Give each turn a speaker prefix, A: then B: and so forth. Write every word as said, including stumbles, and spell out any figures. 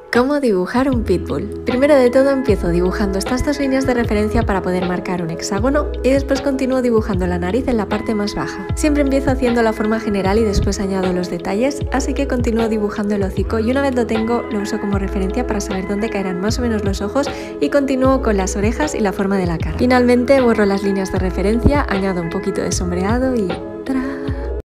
A: ¿Cómo dibujar un pitbull? Primero de todo empiezo dibujando estas dos líneas de referencia para poder marcar un hexágono y después continúo dibujando la nariz en la parte más baja. Siempre empiezo haciendo la forma general y después añado los detalles, así que continúo dibujando el hocico y una vez lo tengo lo uso como referencia para saber dónde caerán más o menos los ojos y continúo con las orejas y la forma de la cara. Finalmente borro las líneas de referencia, añado un poquito de sombreado y ¡tarán!